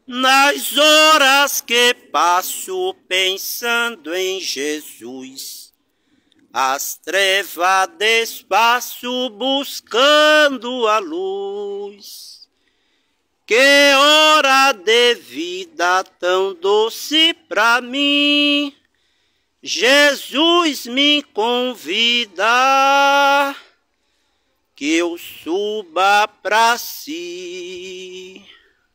Nas horas que passo pensando em Jesus, as trevas despaço buscando a luz. Que hora de vida tão doce pra mim, Jesus me convida que eu suba pra si.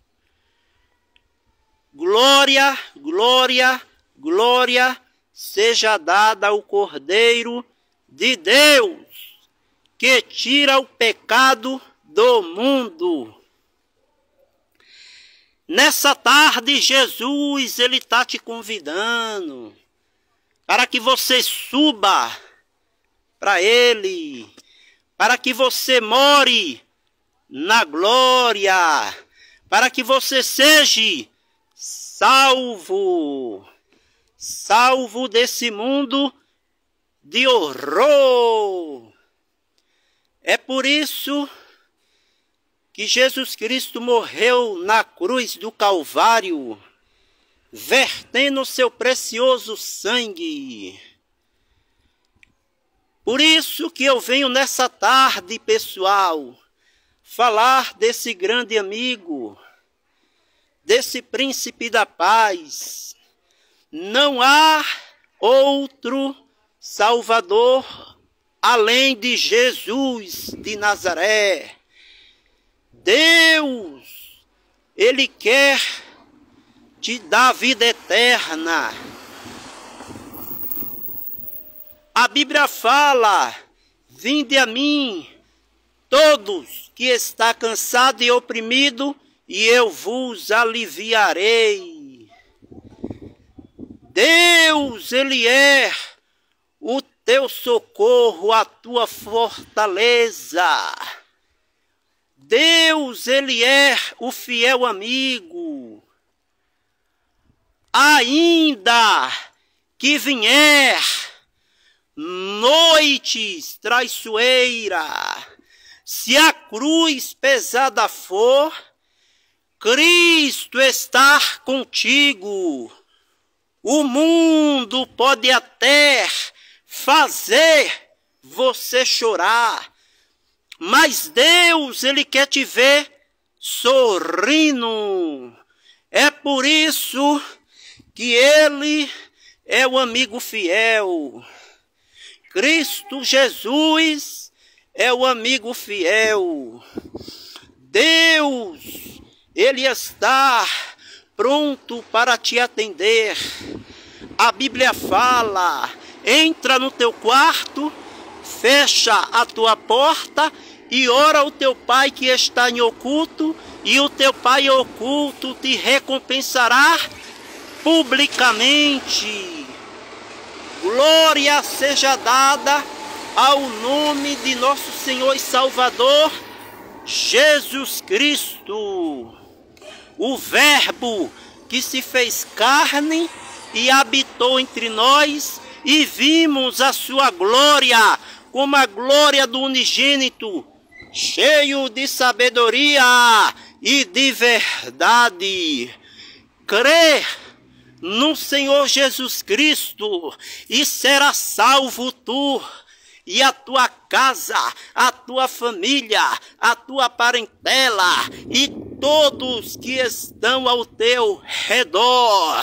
Glória, glória, glória seja dada ao Cordeiro de Deus, que tira o pecado do mundo. Nessa tarde, Jesus, Ele está te convidando para que você suba para Ele, para que você more na glória, para que você seja salvo desse mundo de horror. É por isso que Jesus Cristo morreu na cruz do Calvário, vertendo seu precioso sangue. Por isso que eu venho nessa tarde, pessoal, falar desse grande amigo, desse príncipe da paz. Não há outro Salvador além de Jesus de Nazaré. Deus, Ele quer te dar vida eterna. A Bíblia fala: vinde a mim, todos que está cansado e oprimido, e eu vos aliviarei. Deus, Ele é o teu socorro, a tua fortaleza. Deus, Ele é o fiel amigo. Ainda que vier noites traiçoeiras, se a cruz pesada for, Cristo está contigo. O mundo pode até fazer você chorar, mas Deus, Ele quer te ver sorrindo. É por isso que Ele é o amigo fiel. Cristo Jesus é o amigo fiel. Deus, Ele está pronto para te atender. A Bíblia fala: entra no teu quarto, fecha a tua porta e ora ao teu Pai que está em oculto, e o teu Pai oculto te recompensará publicamente. Glória seja dada ao nome de nosso Senhor e Salvador Jesus Cristo, o Verbo que se fez carne e habitou entre nós, e vimos a sua glória como a glória do unigênito, cheio de sabedoria e de verdade. Crê no Senhor Jesus Cristo e será salvo tu e a tua casa, a tua família, a tua parentela e todos que estão ao teu redor.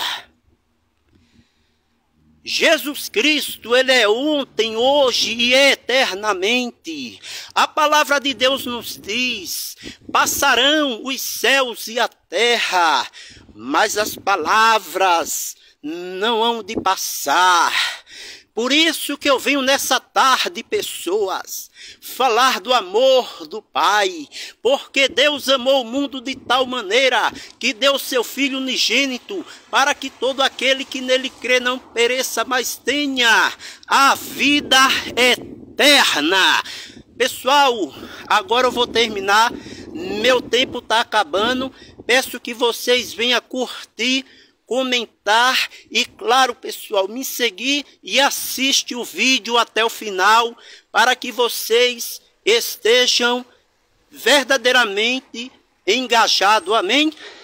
Jesus Cristo, Ele é ontem, hoje e eternamente. A palavra de Deus nos diz: passarão os céus e a terra, mas as palavras não hão de passar. Por isso que eu venho nessa tarde, pessoas, falar do amor do Pai, porque Deus amou o mundo de tal maneira que deu seu Filho unigênito, para que todo aquele que nele crê não pereça, mas tenha a vida eterna. Pessoal, agora eu vou terminar, meu tempo está acabando, peço que vocês venham curtir, comentar e, claro, pessoal, me seguir e assiste o vídeo até o final para que vocês estejam verdadeiramente engajados. Amém?